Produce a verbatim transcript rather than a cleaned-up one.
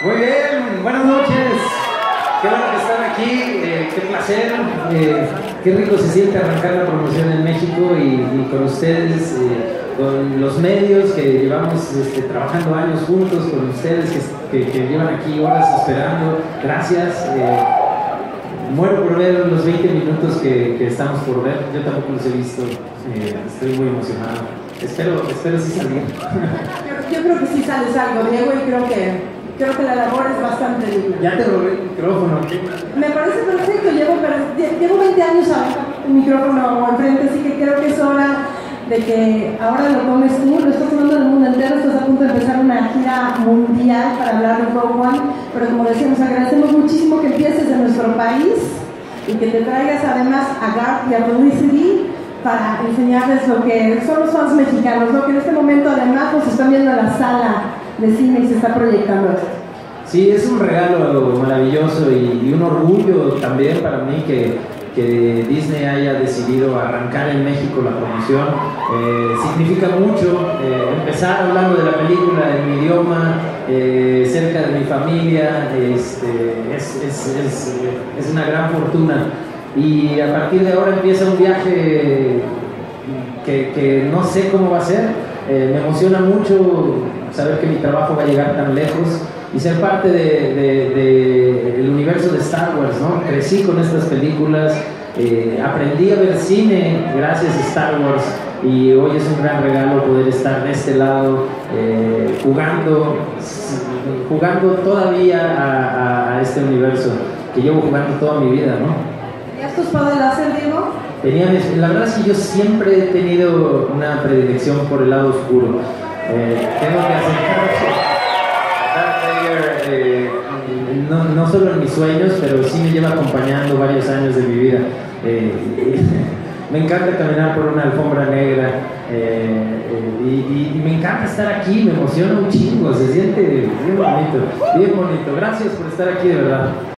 Muy bien, buenas noches. Qué bueno que están aquí, eh, qué placer, eh, qué rico se siente arrancar la promoción en México y, y con ustedes, eh, con los medios que llevamos este, trabajando años juntos, con ustedes que, que, que llevan aquí horas esperando. Gracias. Eh, muero por ver los veinte minutos que, que estamos por ver. Yo tampoco los he visto. Eh, estoy muy emocionado. Espero, espero sí salir. Yo, yo creo que sí sales algo, Diego, y creo que creo que la labor es bastante digna. Ya te robé el micrófono. Me parece perfecto, llevo, llevo veinte años a un micrófono enfrente, así que creo que es hora de que ahora lo tomes tú. Lo estás tomando en el mundo entero, estás a punto de empezar una gira mundial para hablar de Rogue One, pero como decíamos, agradecemos muchísimo que empieces en nuestro país y que te traigas además a Garth y a Publicity para enseñarles lo que son los fans mexicanos, ¿no? Que en este momento además nos están viendo en la sala de cine y se está proyectando esto. Sí, es un regalo maravilloso y, y un orgullo también para mí que, que Disney haya decidido arrancar en México la promoción. Eh, significa mucho eh, empezar hablando de la película en mi idioma, eh, cerca de mi familia. Este, es, es, es, es una gran fortuna. Y a partir de ahora empieza un viaje que, que no sé cómo va a ser. Eh, me emociona mucho saber que mi trabajo va a llegar tan lejos y ser parte del de, de, de universo de Star Wars, ¿no? Crecí con estas películas, eh, aprendí a ver cine gracias a Star Wars y hoy es un gran regalo poder estar de este lado, eh, jugando, jugando todavía a, a, a este universo que llevo jugando toda mi vida, ¿no? ¿Tenías tus padres láser, Diego? Tenía, la verdad es que yo siempre he tenido una predilección por el lado oscuro. Eh, tengo que aceptar que Darth Vader, eh, no, no solo en mis sueños, pero sí me lleva acompañando varios años de mi vida. Eh, me encanta caminar por una alfombra negra eh, eh, y, y, y me encanta estar aquí, me emociona un chingo, se siente bien bonito, bien bonito. Gracias por estar aquí, de verdad.